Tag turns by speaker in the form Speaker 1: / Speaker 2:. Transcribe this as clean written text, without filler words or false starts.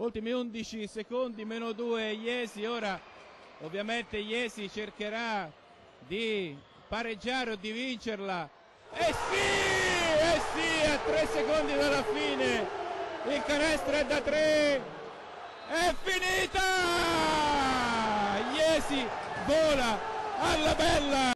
Speaker 1: ultimi 11 secondi meno 2 Iesi. Ora ovviamente Iesi cercherà di pareggiare o di vincerla, e sì, a 3 secondi dalla fine il canestro è da 3, è finita, Iesi vola alla bella.